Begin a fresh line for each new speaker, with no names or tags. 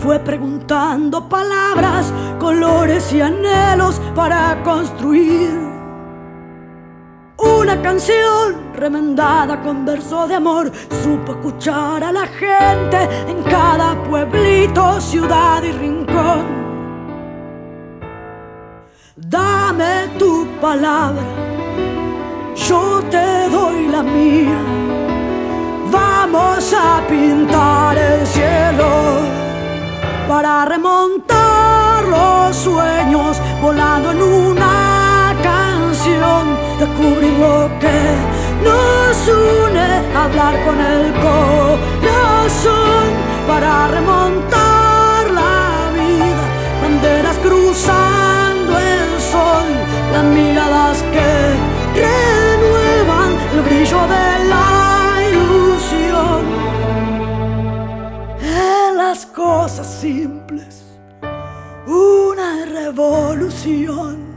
fue preguntando palabras, colores y anhelos para construir una canción remendada con verso de amor. Supo escuchar a la gente en cada pueblito, ciudad y rincón. Dame tu palabra, yo te doy la mía. Vamos a pintar el cielo para remontar los sueños, volando en una canción. Descubrir lo que nos une, hablar con el corazón para remontar la vida. Banderas cruzando el sol, las miradas que renuevan el brillo de la ilusión. En las cosas simples, una revolución.